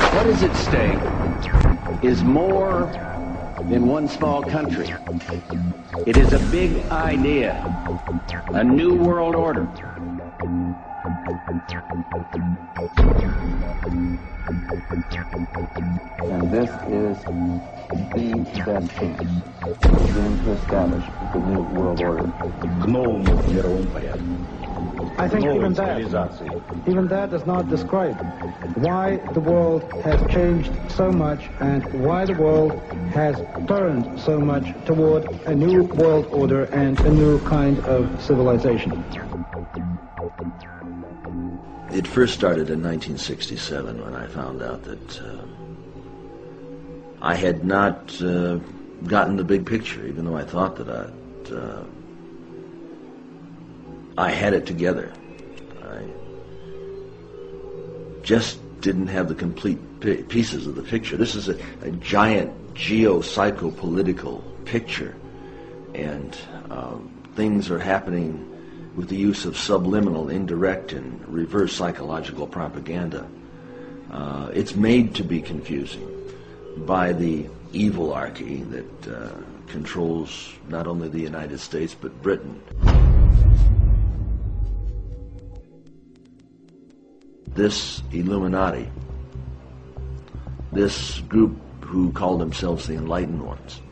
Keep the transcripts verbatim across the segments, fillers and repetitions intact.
What is at stake is more than one small country. It is a big idea, a new world order. And this is the best chance to begin to establish the new world order. I think even that, even that does not describe why the world has changed so much and why the world has turned so much toward a new world order and a new kind of civilization. It first started in nineteen sixty-seven when I found out that uh, I had not uh, gotten the big picture, even though I thought that I, uh, I had it together. I just didn't have the complete p- pieces of the picture. This is a, a giant geo-psycho-political picture, and um, things are happening with the use of subliminal, indirect, and reverse psychological propaganda. Uh, it's made to be confusing by the evilarchy that uh, controls not only the United States but Britain. This Illuminati, this group who called themselves the Enlightened Ones,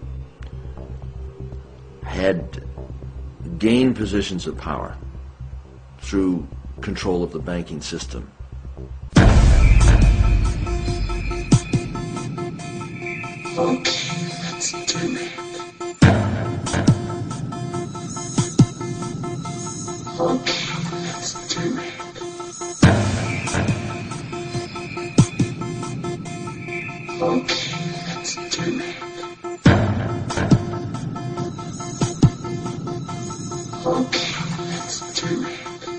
had gained positions of power through control of the banking system. Okay, let's do it. Okay, let's do it. Okay, let's do it. Okay, let's do it.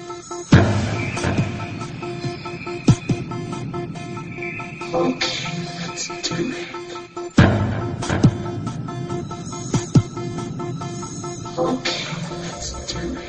Okay, let's do it. Okay, let's do it.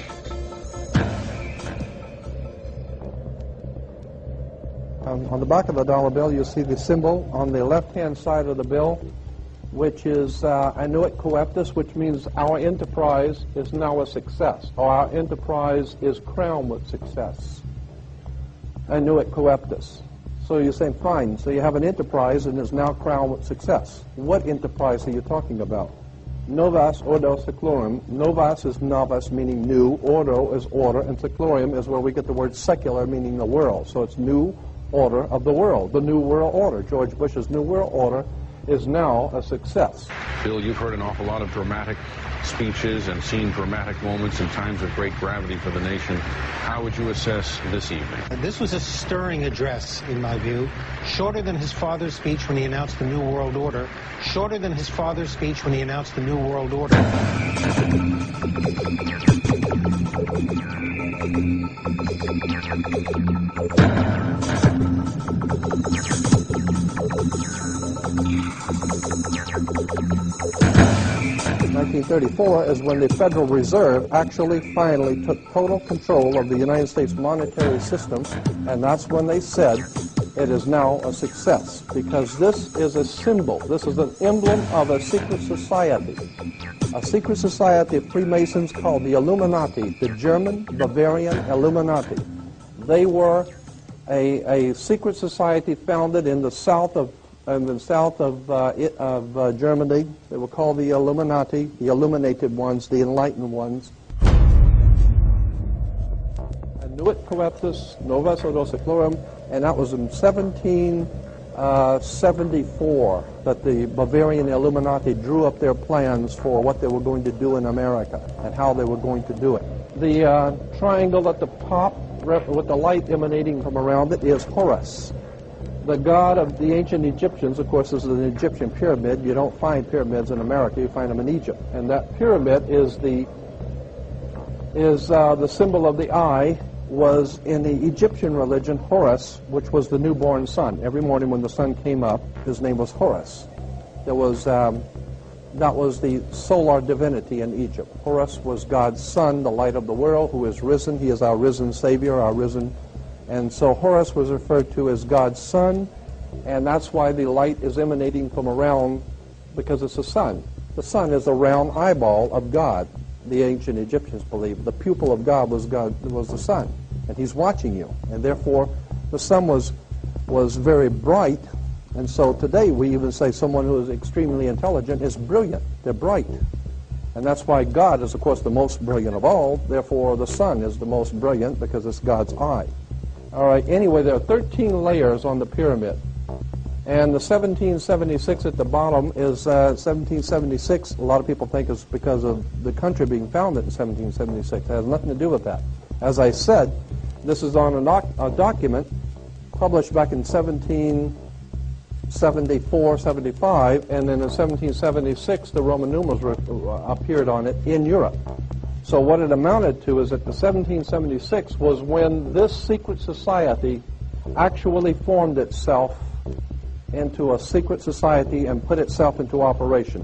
Um, on the back of the dollar bill, you see the symbol on the left-hand side of the bill, which is uh, annuit coeptus, which means our enterprise is now a success, or our enterprise is crowned with success. Annuit coeptus. So you're saying, fine, so you have an enterprise and is now crowned with success. What enterprise are you talking about? Novas ordo seclorum. Novas is novus, meaning new. Ordo is order, and seclorum is where we get the word secular, meaning the world. So it's new order of the world, the new world order. George Bush's new world order is now a success. Bill, you've heard an awful lot of dramatic speeches and seen dramatic moments in times of great gravity for the nation. How would you assess this evening? This was a stirring address, in my view, shorter than his father's speech when he announced the New World Order, shorter than his father's speech when he announced the New World Order. nineteen thirty-four is when the Federal Reserve actually finally took total control of the United States monetary system, and that's when they said it is now a success, because this is a symbol, this is an emblem of a secret society, a secret society of Freemasons called the Illuminati, the German Bavarian Illuminati. They were a, a secret society founded in the south of in the south of, uh, it, of uh, Germany. They were called the Illuminati, the illuminated ones, the enlightened ones. Annuit coeptus, novus ordo seclorum, and that was in seventeen seventy-four that the Bavarian Illuminati drew up their plans for what they were going to do in America and how they were going to do it. The uh, triangle at the top with the light emanating from around it is Horus, the god of the ancient Egyptians. Of course, this is an Egyptian pyramid. You don't find pyramids in America, you find them in Egypt. And that pyramid is the is uh, the symbol of the eye, was in the Egyptian religion Horus, which was the newborn sun. Every morning when the sun came up, his name was Horus. There was um, that was the solar divinity in Egypt. Horus was God's son, the light of the world, who is risen. He is our risen Savior, our risen. And so Horus was referred to as God's son, And that's why the light is emanating from around, because it's the sun. The sun is a round eyeball of God. The ancient Egyptians believed the pupil of God was God was the sun, and He's watching you. And therefore, the sun was was very bright. And so today we even say someone who is extremely intelligent is brilliant. They're bright. And that's why God is, of course, the most brilliant of all. Therefore, the sun is the most brilliant because it's God's eye. All right, anyway, there are thirteen layers on the pyramid. And the seventeen seventy-six at the bottom is uh, seventeen seventy-six. A lot of people think it's because of the country being founded in seventeen seventy-six. It has nothing to do with that. As I said, this is on a, doc a document published back in seventeen seventy-four seventy-five, and then in seventeen seventy-six the Roman numerals were, uh, appeared on it in Europe. So what it amounted to is that the seventeen seventy-six was when this secret society actually formed itself into a secret society and put itself into operation.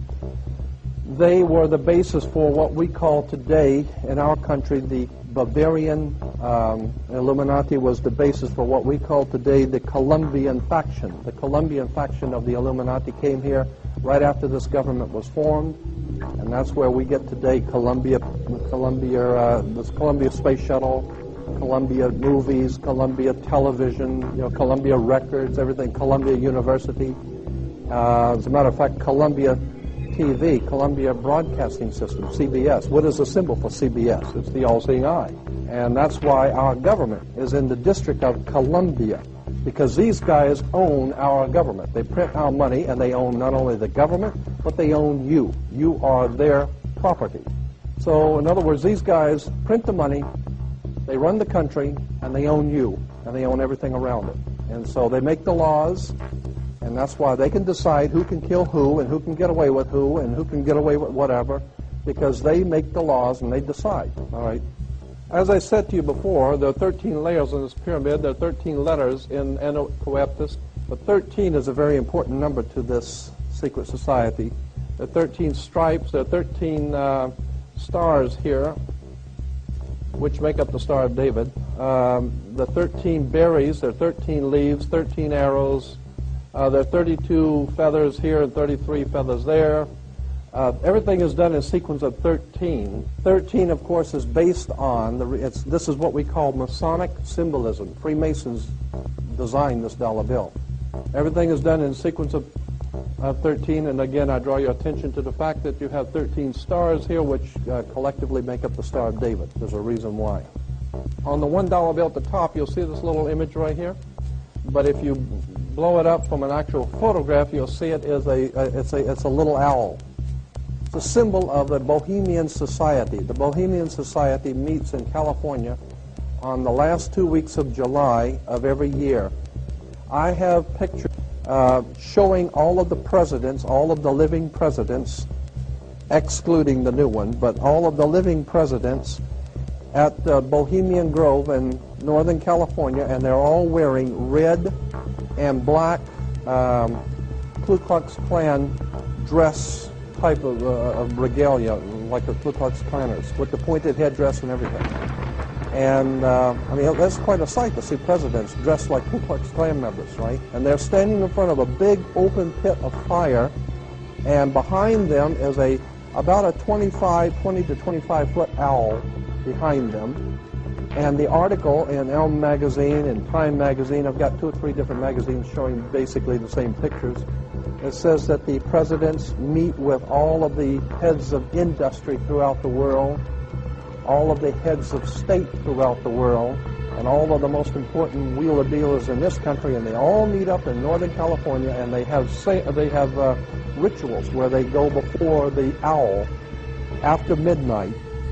They were the basis for what we call today in our country the Bavarian um, Illuminati was the basis for what we call today the Colombian faction. The Colombian faction of the Illuminati came here right after this government was formed, and that's where we get today Columbia, Columbia, uh, this Columbia Space Shuttle, Columbia Movies, Columbia Television, you know, Columbia Records, everything, Columbia University. Uh, as a matter of fact, Columbia T V, Columbia Broadcasting System, C B S. What is the symbol for C B S? It's the all-seeing eye. And that's why our government is in the District of Columbia, because these guys own our government. They print our money, and they own not only the government, but they own you. You are their property. So, in other words, these guys print the money, they run the country, and they own you, and they own everything around it. And so they make the laws, and that's why they can decide who can kill who, and who can get away with who, and who can get away with whatever, because they make the laws and they decide. All right. As I said to you before, there are thirteen layers in this pyramid. There are thirteen letters in Enocoeptus, but thirteen is a very important number to this secret society. There are thirteen stripes. There are thirteen uh, stars here, which make up the Star of David. Um, the thirteen berries, there are thirteen leaves, thirteen arrows. Uh, there are thirty-two feathers here and thirty-three feathers there. Uh, everything is done in a sequence of thirteen. thirteen, of course, is based on, the, it's, this is what we call Masonic symbolism. Freemasons designed this dollar bill. Everything is done in a sequence of uh, thirteen, and again, I draw your attention to the fact that you have thirteen stars here, which uh, collectively make up the Star of David. There's a reason why. On the one dollar bill at the top, you'll see this little image right here, but if you blow it up from an actual photograph, you'll see it is a, a it's a it's a little owl. It's a symbol of the Bohemian Society. The Bohemian Society meets in California on the last two weeks of July of every year. I have pictures uh, showing all of the presidents, all of the living presidents, excluding the new one, but all of the living presidents at the Bohemian Grove in Northern California, and they're all wearing red and black um, Ku Klux Klan dress type of, uh, of regalia, like the Ku Klux Klanners, with the pointed headdress and everything. And, uh, I mean, that's quite a sight to see presidents dressed like Ku Klux Klan members, right? And they're standing in front of a big open pit of fire, and behind them is a about a twenty-five, twenty to twenty-five foot owl behind them. And the article in Elm magazine and Time magazine, I've got two or three different magazines showing basically the same pictures. It says that the presidents meet with all of the heads of industry throughout the world, all of the heads of state throughout the world, and all of the most important wheeler dealers in this country, and they all meet up in Northern California, and they have say, they have uh, rituals where they go before the owl after midnight.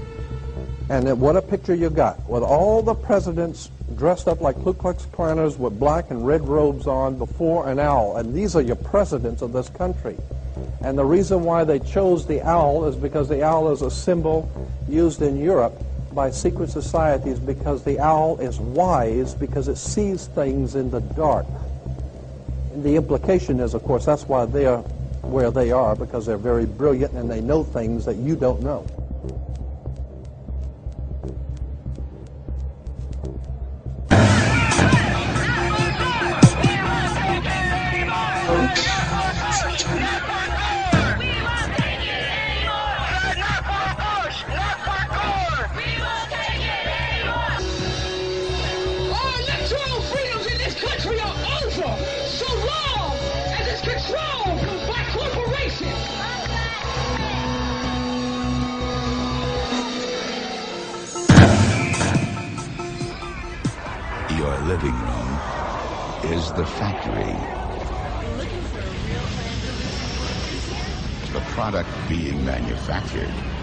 And then what a picture you got, with all the presidents dressed up like Ku Klux Klanners with black and red robes on before an owl. And these are your presidents of this country. And the reason why they chose the owl is because the owl is a symbol used in Europe by secret societies, because the owl is wise, because it sees things in the dark. And the implication is, of course, that's why they are where they are, because they're very brilliant and they know things that you don't know. living room is the factory. The product being manufactured